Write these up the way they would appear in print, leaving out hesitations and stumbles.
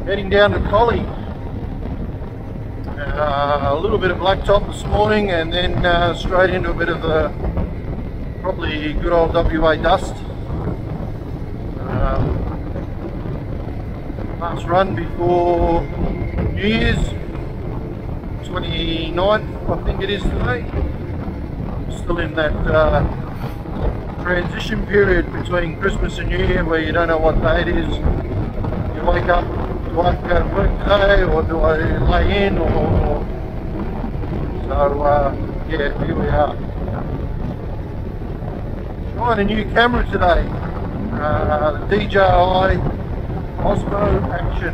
Heading down to Collie. A little bit of blacktop this morning, and then straight into a bit of the probably good old WA dust. Last run before New Year's, 29th I think it is today. Still in that transition period between Christmas and New Year where you don't know what day it is. You wake up, do I go to work today or do I lay in, or so yeah, here we are. Trying a new camera today, the DJI Osmo Action.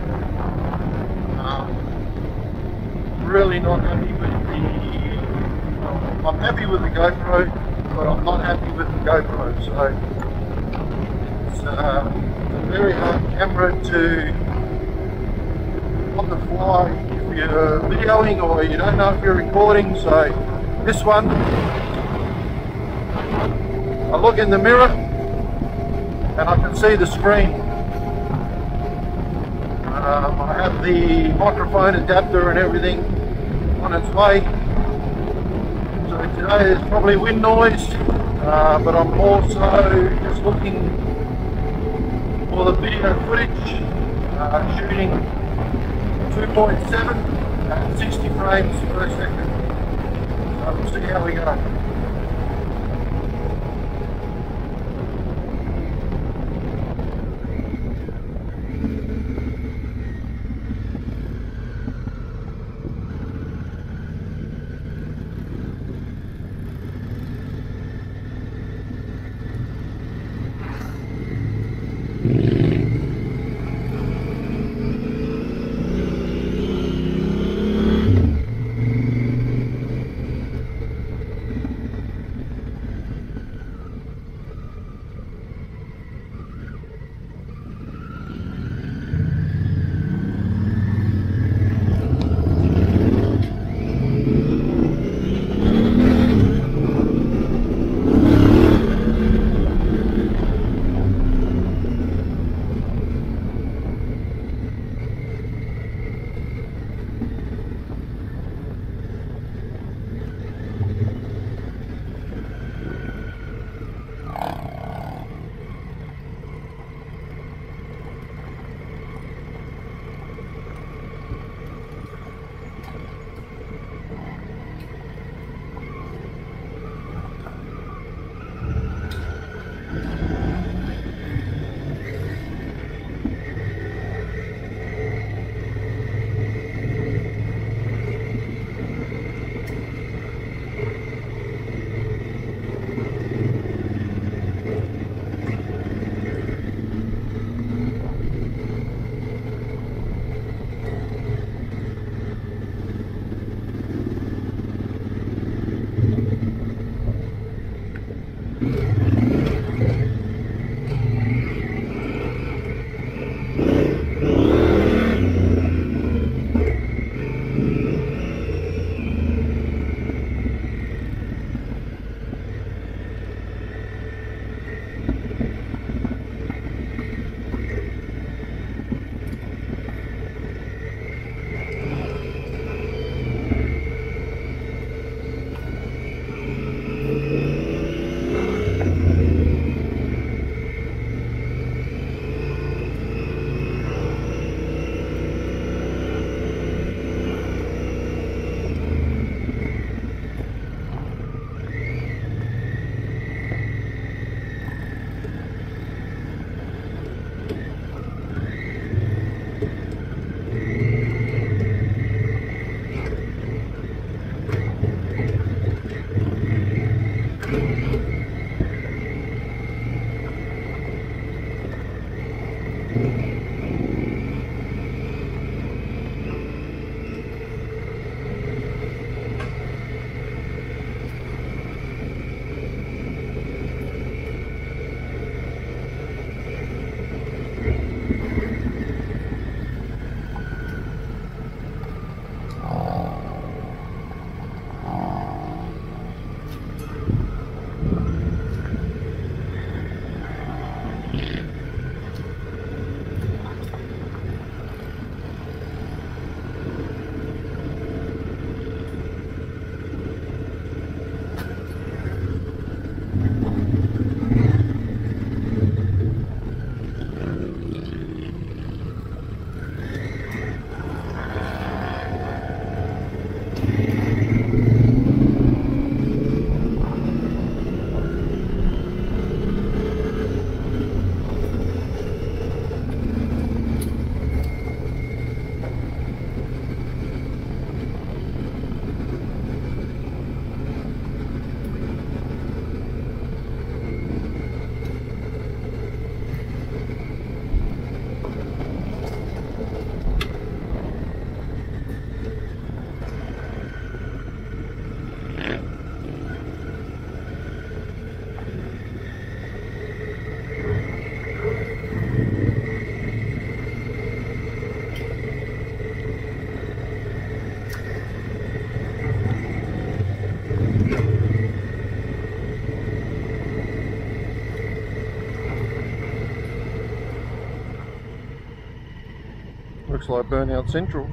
Really not happy with I'm happy with the GoPro, but I'm not happy with the GoPro. So it's a very hard camera to on the fly if you're videoing or you don't know if you're recording. So this one, I look in the mirror and I can see the screen. I have the microphone adapter and everything on its way. So today there's probably wind noise, but I'm also just looking for the video footage, shooting 2.7 at 60 frames per second. So we'll see how we go. Looks like Burnout Central.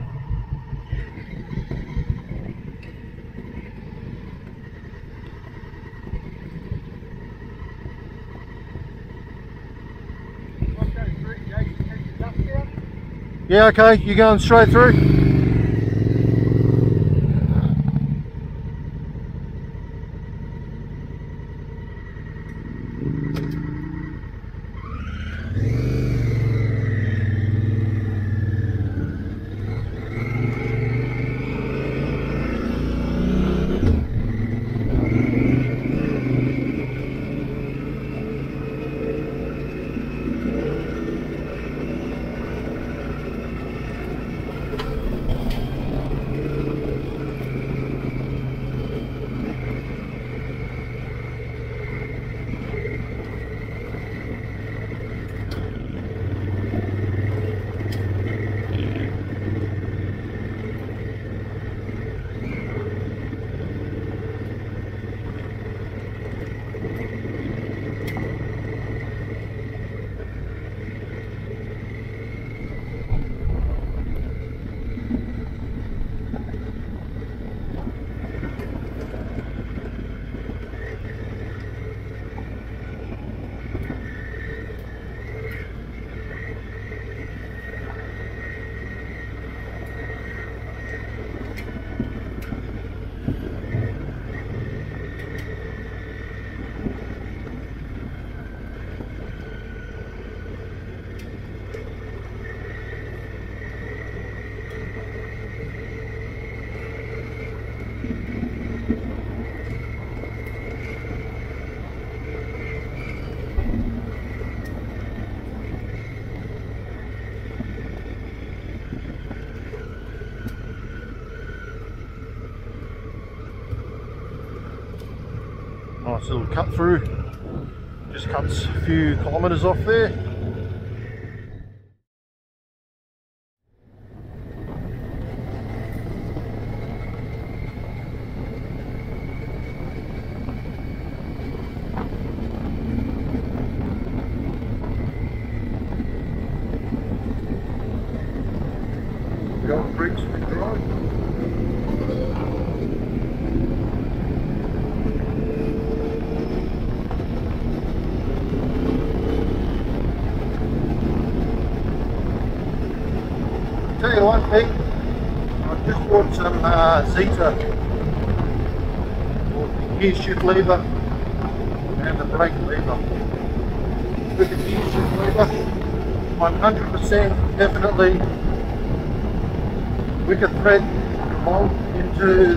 Yeah, okay, you going straight through? Nice little cut through, just cuts a few kilometres off there. The old bricks we drive. Tell you one thing, I just bought some Zeta, the gear shift lever and the brake lever. With the gear shift lever, 100% definitely wicker thread bolt into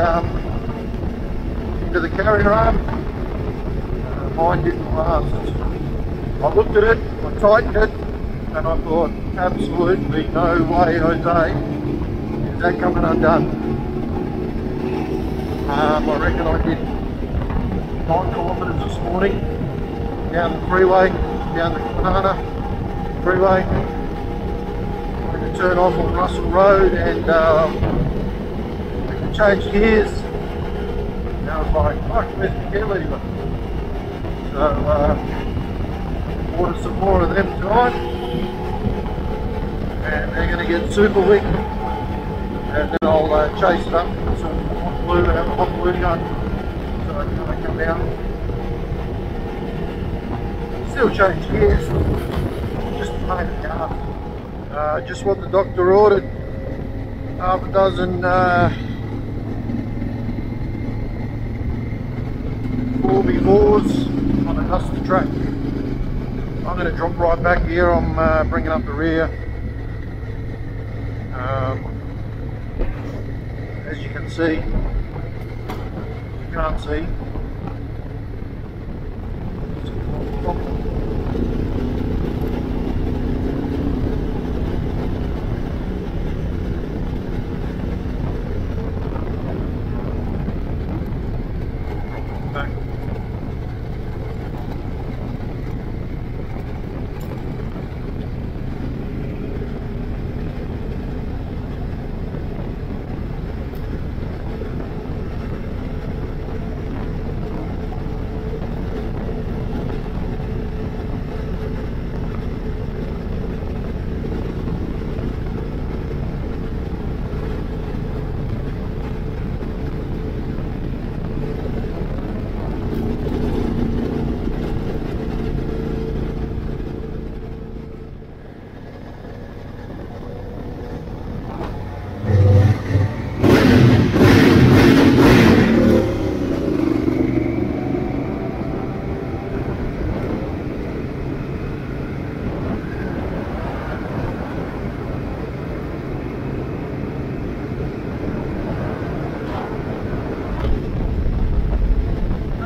the carrier arm. Mine didn't last. I looked at it, I tightened it, and I thought, absolutely no way, Jose, is that coming undone. I reckon I did 9 kilometres this morning, down the freeway, down the Banana freeway. I had to turn off on Russell Road and we could change gears. And I was like, fuck, where's the gear lever? So, ordered some more of them tonight. And they're going to get super wick, and then I'll chase it up with some hot glue and have a hot glue gun so it can come down. Still change gears, just a pain in the ass. Just what the doctor ordered, half a dozen 4x4s on a duster track. I'm going to drop right back here. I'm bringing up the rear. As you can see, you can't see. Back.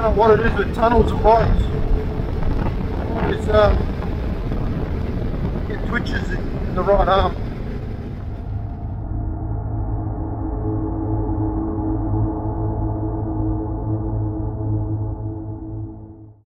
know what it is with tunnels and bikes. It's get twitches in the right arm.